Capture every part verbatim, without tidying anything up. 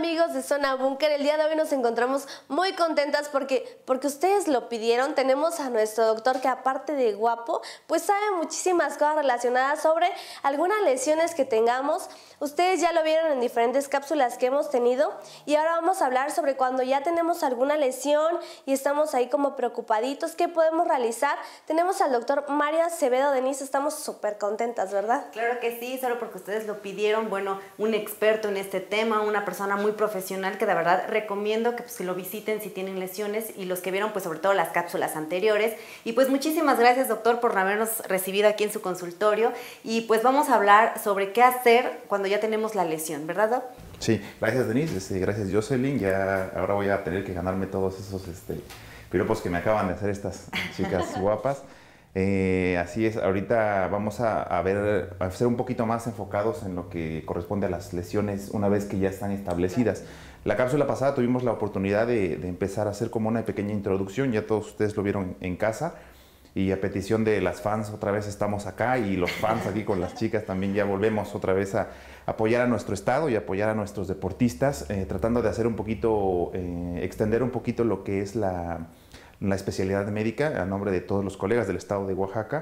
amigos de Zona Búnker? El día de hoy nos encontramos muy contentas porque, porque ustedes lo pidieron. Tenemos a nuestro doctor que, aparte de guapo, pues sabe muchísimas cosas relacionadas sobre algunas lesiones que tengamos. Ustedes ya lo vieron en diferentes cápsulas que hemos tenido y ahora vamos a hablar sobre cuando ya tenemos alguna lesión y estamos ahí como preocupaditos, ¿qué podemos realizar? Tenemos al doctor Mario Acevedo. Denise, estamos súper contentas, ¿verdad? Claro que sí, solo porque ustedes lo pidieron. Bueno, un experto en este tema, una persona muy profesional que de verdad recomiendo que, pues, que lo visiten si tienen lesiones, y los que vieron pues sobre todo las cápsulas anteriores. Y pues muchísimas gracias, doctor, por habernos recibido aquí en su consultorio, y pues vamos a hablar sobre qué hacer cuando ya tenemos la lesión, ¿verdad, doc? Sí, gracias, Denise, este, gracias, Jocelyn. Ya ahora voy a tener que ganarme todos esos este, piropos que me acaban de hacer estas chicas guapas. Eh, así es, ahorita vamos a, a ver, a ser un poquito más enfocados en lo que corresponde a las lesiones una vez que ya están establecidas. La cápsula pasada tuvimos la oportunidad de, de empezar a hacer como una pequeña introducción, ya todos ustedes lo vieron en casa, y a petición de las fans otra vez estamos acá, y los fans aquí con las chicas también ya volvemos otra vez a apoyar a nuestro estado y apoyar a nuestros deportistas, eh, tratando de hacer un poquito, eh, extender un poquito lo que es la... la especialidad médica a nombre de todos los colegas del estado de Oaxaca,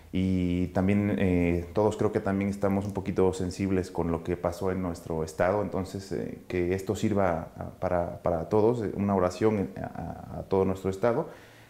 y también eh, todos creo que también estamos un poquito sensibles con lo que pasó en nuestro estado, entonces eh, que esto sirva para, para todos, una oración a, a todo nuestro estado,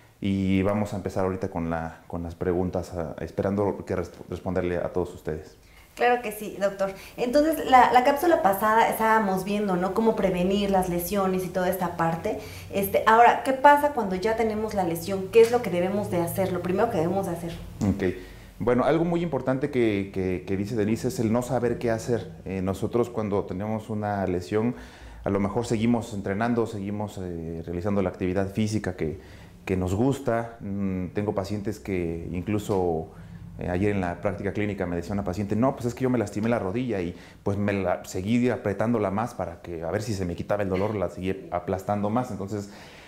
y vamos a empezar ahorita con, la, con las preguntas, a, esperando que res, responderle a todos ustedes. Claro que sí, doctor. Entonces, la, la cápsula pasada estábamos viendo, ¿no?, cómo prevenir las lesiones y toda esta parte. Este, ahora, ¿qué pasa cuando ya tenemos la lesión? ¿Qué es lo que debemos de hacer? Lo primero que debemos de hacer. Ok. Bueno, algo muy importante que, que, que dice Denise es el no saber qué hacer. Eh, nosotros cuando tenemos una lesión, a lo mejor seguimos entrenando, seguimos eh, realizando la actividad física que, que nos gusta. Mm, tengo pacientes que incluso... Eh, ayer en la práctica clínica me decía una paciente, no, pues es que yo me lastimé la rodilla y pues me la seguí apretándola más para que a ver si se me quitaba el dolor, la seguí aplastando más. Entonces,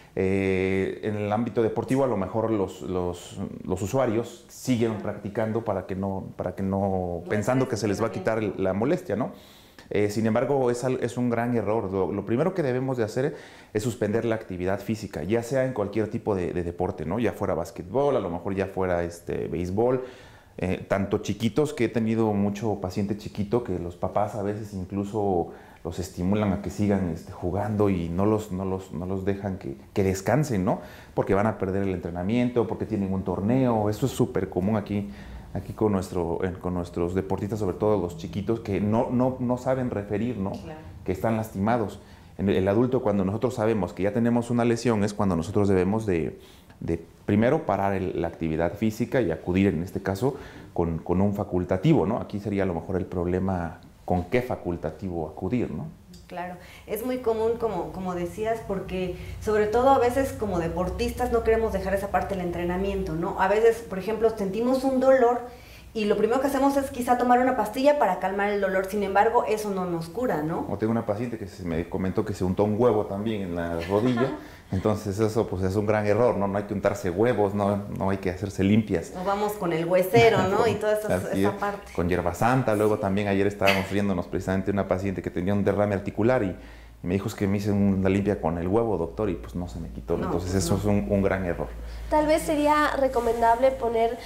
eh, en el ámbito deportivo a lo mejor los, los, los usuarios siguen practicando para que no, para que no pensando que se les va a quitar la molestia, ¿no? Eh, sin embargo, es, es un gran error. Lo, lo primero que debemos de hacer es suspender la actividad física, ya sea en cualquier tipo de, de deporte, ¿no? Ya fuera básquetbol, a lo mejor ya fuera este, béisbol. Eh, tanto chiquitos, que he tenido mucho paciente chiquito que los papás a veces incluso los estimulan a que sigan este, jugando y no los, no los, no los dejan que, que descansen, ¿no? Porque van a perder el entrenamiento, porque tienen un torneo. Eso es súper común aquí, aquí con, nuestro, eh, con nuestros deportistas, sobre todo los chiquitos, que no, no, no saben referir, ¿no? Claro. Que están lastimados. En el, el adulto, cuando nosotros sabemos que ya tenemos una lesión, es cuando nosotros debemos de... de primero parar el, la actividad física y acudir en este caso con, con un facultativo, ¿no? Aquí sería a lo mejor el problema con qué facultativo acudir, ¿no? Claro, es muy común, como, como decías, porque sobre todo a veces como deportistas no queremos dejar esa parte del entrenamiento, ¿no? A veces, por ejemplo, sentimos un dolor y lo primero que hacemos es quizá tomar una pastilla para calmar el dolor, sin embargo, eso no nos cura, ¿no? O tengo una paciente que se me comentó que se untó un huevo también en la rodilla, entonces eso pues es un gran error, ¿no? No hay que untarse huevos, no, no hay que hacerse limpias. O vamos con el huesero, ¿no? Y toda esa, esa parte. Con hierba santa, luego también ayer estábamos riéndonos precisamente de una paciente que tenía un derrame articular y Y me dijo es que me hice una limpia con el huevo, doctor, y pues no se me quitó. No, Entonces eso no. es un, un gran error. Tal vez sería recomendable poner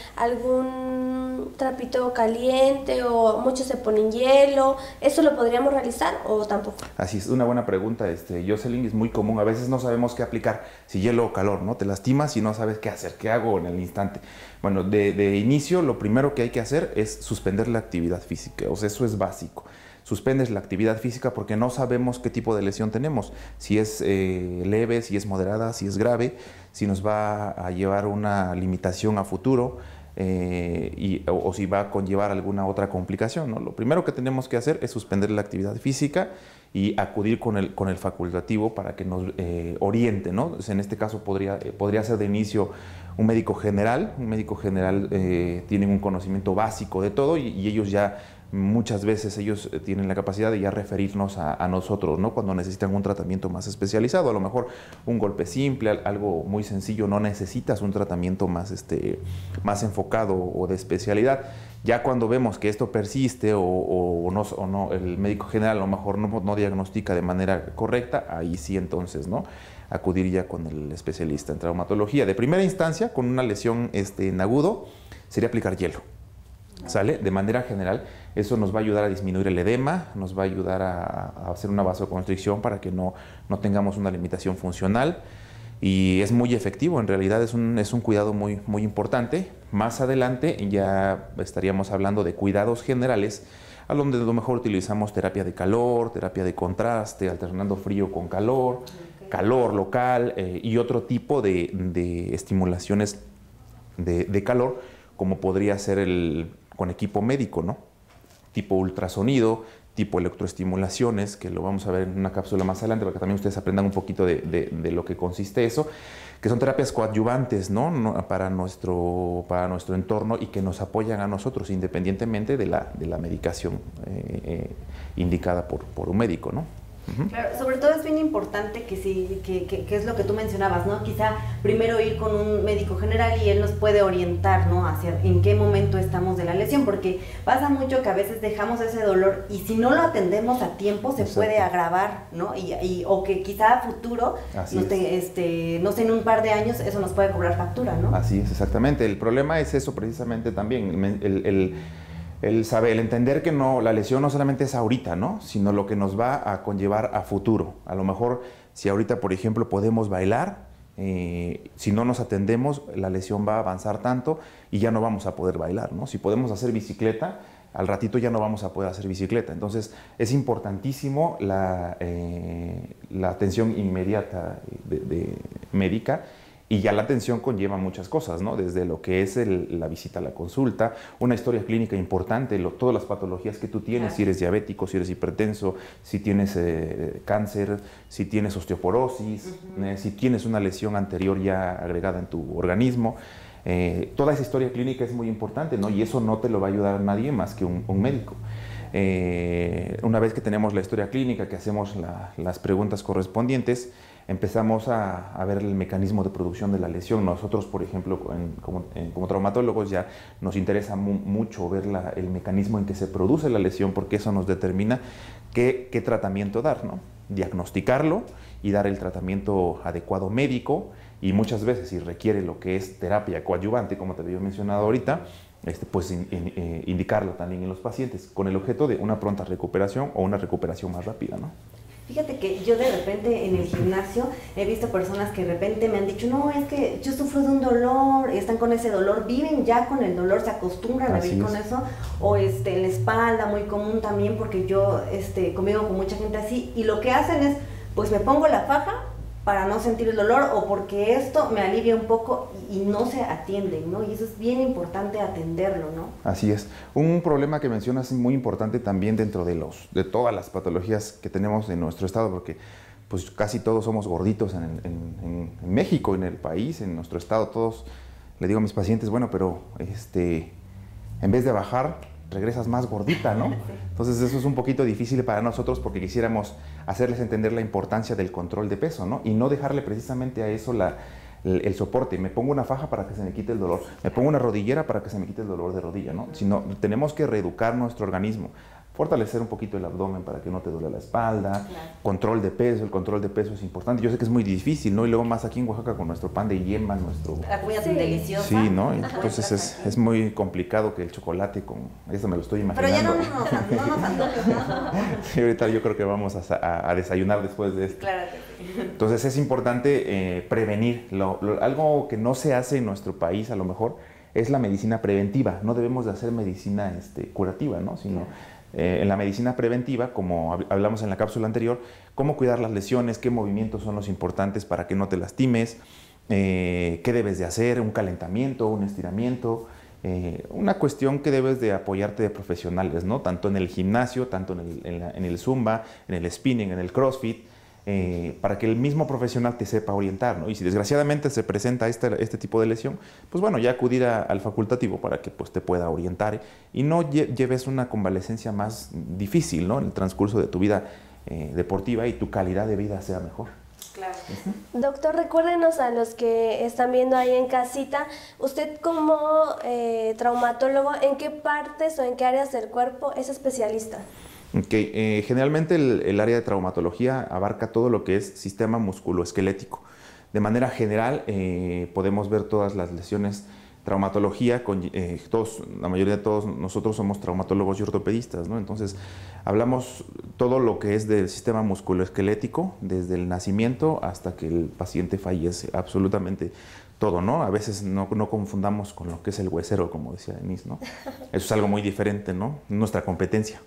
algún trapito caliente, o muchos se ponen hielo. ¿Eso lo podríamos realizar o tampoco? Así es, una buena pregunta, este, Jocelyn, es muy común. A veces no sabemos qué aplicar, si hielo o calor, ¿no? Te lastimas y no sabes qué hacer, qué hago en el instante. Bueno, de, de inicio lo primero que hay que hacer es suspender la actividad física, o sea, eso es básico. Suspendes la actividad física porque no sabemos qué tipo de lesión tenemos, si es eh, leve, si es moderada, si es grave, si nos va a llevar una limitación a futuro eh, y, o, o si va a conllevar alguna otra complicación, ¿no? Lo primero que tenemos que hacer es suspender la actividad física y acudir con el, con el facultativo para que nos eh, oriente, ¿no? En este caso podría, eh, podría ser de inicio un médico general. Un médico general eh, tiene un conocimiento básico de todo y, y ellos ya muchas veces ellos tienen la capacidad de ya referirnos a, a nosotros, ¿no? Cuando necesitan un tratamiento más especializado. A lo mejor un golpe simple, algo muy sencillo, no necesitas un tratamiento más, este, más enfocado o de especialidad. Ya cuando vemos que esto persiste o, o, no, o no, el médico general a lo mejor no, no diagnostica de manera correcta, ahí sí entonces, ¿no? Acudir ya con el especialista en traumatología. De primera instancia, con una lesión este, en agudo, sería aplicar hielo. ¿Sale? De manera general, eso nos va a ayudar a disminuir el edema, nos va a ayudar a, a hacer una vasoconstricción para que no, no tengamos una limitación funcional y es muy efectivo, en realidad es un, es un cuidado muy, muy importante. Más adelante ya estaríamos hablando de cuidados generales, a donde a lo mejor utilizamos terapia de calor, terapia de contraste, alternando frío con calor, okay. calor local eh, y otro tipo de, de estimulaciones de, de calor, como podría ser el con equipo médico, ¿no? Tipo ultrasonido, tipo electroestimulaciones, que lo vamos a ver en una cápsula más adelante para que también ustedes aprendan un poquito de, de, de lo que consiste eso, que son terapias coadyuvantes, ¿no? No, para, nuestro, para nuestro entorno y que nos apoyan a nosotros independientemente de la, de la medicación eh, eh, indicada por, por un médico, ¿no? Claro, sobre todo es bien importante que sí, que, que, que es lo que tú mencionabas, ¿no? Quizá primero ir con un médico general y él nos puede orientar, ¿no? Hacia en qué momento estamos de la lesión, porque pasa mucho que a veces dejamos ese dolor y si no lo atendemos a tiempo se Exacto. puede agravar, ¿no? Y, y, o que quizá a futuro, no, te, este, no sé, en un par de años eso nos puede cobrar factura, ¿no? Así es, exactamente. El problema es eso precisamente también, el... el, el El saber, el entender que no, la lesión no solamente es ahorita, ¿no? Sino lo que nos va a conllevar a futuro. A lo mejor, si ahorita, por ejemplo, podemos bailar, eh, si no nos atendemos, la lesión va a avanzar tanto y ya no vamos a poder bailar, ¿no? Si podemos hacer bicicleta, al ratito ya no vamos a poder hacer bicicleta. Entonces, es importantísimo la, eh, la atención inmediata de, de médica. Y ya la atención conlleva muchas cosas, ¿no? Desde lo que es el, la visita a la consulta, una historia clínica importante, lo, todas las patologías que tú tienes, si eres diabético, si eres hipertenso, si tienes eh, cáncer, si tienes osteoporosis, uh-huh. eh, si tienes una lesión anterior ya agregada en tu organismo. Eh, toda esa historia clínica es muy importante, ¿no? Y eso no te lo va a ayudar a nadie más que un, un médico. Eh, una vez que tenemos la historia clínica, que hacemos la, las preguntas correspondientes, empezamos a, a ver el mecanismo de producción de la lesión. Nosotros, por ejemplo, en, como, en, como traumatólogos ya nos interesa mu mucho ver la, el mecanismo en que se produce la lesión, porque eso nos determina qué, qué tratamiento dar, ¿no? Diagnosticarlo y dar el tratamiento adecuado médico, y muchas veces si requiere lo que es terapia coadyuvante, como te había mencionado ahorita, este, pues in, in, eh, indicarlo también en los pacientes con el objeto de una pronta recuperación o una recuperación más rápida, ¿no? Fíjate que yo de repente en el gimnasio he visto personas que de repente me han dicho, no, es que yo sufro de un dolor, están con ese dolor, viven ya con el dolor, se acostumbran Así a vivir es. con eso, o este, en la espalda, muy común también, porque yo este, convivo con mucha gente así, y lo que hacen es, pues me pongo la faja para no sentir el dolor, o porque esto me alivia un poco y, y no se atienden, ¿no? Y eso es bien importante atenderlo, ¿no? Así es. Un problema que mencionas muy importante también dentro de, los, de todas las patologías que tenemos en nuestro estado, porque pues casi todos somos gorditos en, en, en, en México, en el país, en nuestro estado, todos, le digo a mis pacientes, bueno, pero este, en vez de bajar, regresas más gordita, ¿no? Entonces eso es un poquito difícil para nosotros porque quisiéramos hacerles entender la importancia del control de peso, ¿no? Y no dejarle precisamente a eso la, el, el soporte. Me pongo una faja para que se me quite el dolor, me pongo una rodillera para que se me quite el dolor de rodilla, ¿no? Sino tenemos que reeducar nuestro organismo, fortalecer un poquito el abdomen para que no te duele la espalda, claro. Control de peso, el control de peso es importante. Yo sé que es muy difícil, ¿no? Y luego más aquí en Oaxaca con nuestro pan de yema, nuestro... La comida sí. deliciosa. Sí, ¿no? Entonces es, es muy complicado que el chocolate con... Eso me lo estoy imaginando. Pero ya no nos, no nos antojes, ¿no? Sí, ahorita yo creo que vamos a, a, a desayunar después de esto. Claro que sí. Entonces es importante eh, prevenir. Lo, lo, algo que no se hace en nuestro país a lo mejor es la medicina preventiva. No debemos de hacer medicina este, curativa, ¿no? Sino... Eh, en la medicina preventiva, como hablamos en la cápsula anterior, cómo cuidar las lesiones, qué movimientos son los importantes para que no te lastimes, eh, qué debes de hacer, un calentamiento, un estiramiento, eh, una cuestión que debes de apoyarte de profesionales, ¿no? Tanto en el gimnasio, tanto en el, en la, en el zumba, en el spinning, en el crossfit, eh, para que el mismo profesional te sepa orientar, ¿no? Y si desgraciadamente se presenta este, este tipo de lesión, pues bueno, ya acudir a, al facultativo para que pues, te pueda orientar y no lle lleves una convalecencia más difícil, ¿no? En el transcurso de tu vida eh, deportiva y tu calidad de vida sea mejor. Claro. Uh-huh. Doctor, recuérdenos a los que están viendo ahí en casita, usted como eh, traumatólogo, ¿en qué partes o en qué áreas del cuerpo es especialista? Okay. Eh, generalmente el, el área de traumatología abarca todo lo que es sistema musculoesquelético. De manera general eh, podemos ver todas las lesiones. Traumatología, con, eh, todos, la mayoría de todos nosotros somos traumatólogos y ortopedistas, ¿no? Entonces hablamos todo lo que es del sistema musculoesquelético, desde el nacimiento hasta que el paciente fallece, absolutamente todo, ¿no? A veces no, no confundamos con lo que es el huesero, como decía Denise, ¿no? Eso es algo muy diferente, ¿no? Nuestra competencia.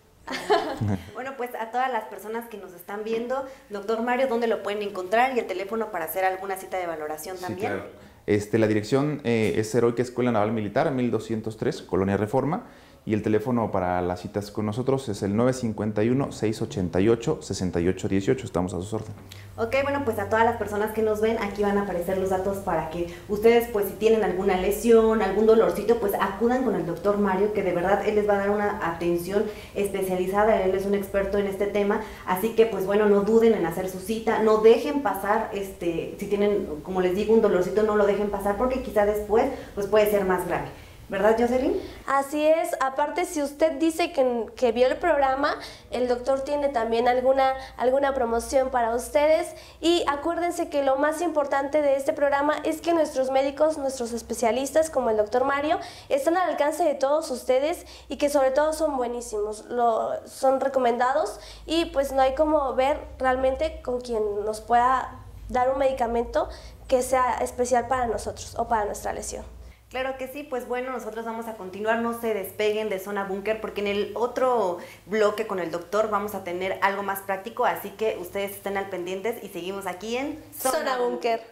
Bueno, pues a todas las personas que nos están viendo, doctor Mario, ¿dónde lo pueden encontrar? Y el teléfono para hacer alguna cita de valoración también. Sí, claro. Este, la dirección eh, es Heroica Escuela Naval Militar, mil doscientos tres, Colonia Reforma. Y el teléfono para las citas con nosotros es el nueve cinco uno, seis ocho ocho, seis ocho uno ocho. Estamos a sus órdenes. Ok, bueno, pues a todas las personas que nos ven, aquí van a aparecer los datos para que ustedes, pues si tienen alguna lesión, algún dolorcito, pues acudan con el doctor Mario, que de verdad él les va a dar una atención especializada, él es un experto en este tema, así que pues bueno, no duden en hacer su cita, no dejen pasar, este, si tienen, como les digo, un dolorcito, no lo dejen pasar porque quizá después pues puede ser más grave. ¿Verdad, Jocelyn? Así es. Aparte, si usted dice que, que vio el programa, el doctor tiene también alguna, alguna promoción para ustedes. Y acuérdense que lo más importante de este programa es que nuestros médicos, nuestros especialistas, como el doctor Mario, están al alcance de todos ustedes y que sobre todo son buenísimos, lo, son recomendados y pues no hay como ver realmente con quien nos pueda dar un medicamento que sea especial para nosotros o para nuestra lesión. Claro que sí, pues bueno, nosotros vamos a continuar, no se despeguen de Zona Búnker porque en el otro bloque con el doctor vamos a tener algo más práctico, así que ustedes estén al pendientes y seguimos aquí en Zona Búnker.